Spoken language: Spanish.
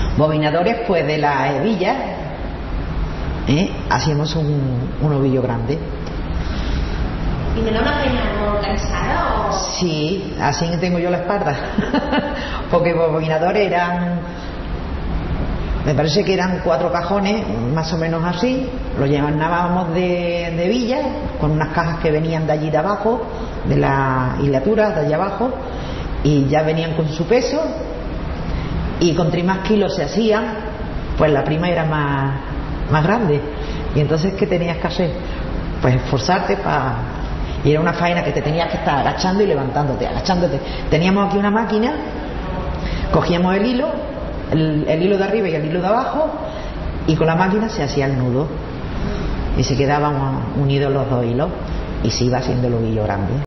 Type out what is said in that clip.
Bobinadores, pues de la hebilla, hacíamos un ovillo grande. ¿Y me da una pena no cansada o...? Sí, así tengo yo la espalda. Porque bobinadores eran, me parece que eran 4 cajones, más o menos así. Lo llevábamos de villa, con unas cajas que venían de allí de abajo, de la hilatura de allá abajo, y ya venían con su peso. Y con más kilos se hacían, pues la prima era más grande. Y entonces, ¿qué tenías que hacer? Pues esforzarte para... Y era una faena que te tenías que estar agachando y levantándote, agachándote. Teníamos aquí una máquina, cogíamos el hilo de arriba y el hilo de abajo, y con la máquina se hacía el nudo. Y se quedaban unidos los 2 hilos, y se iba haciendo el ovillo grande.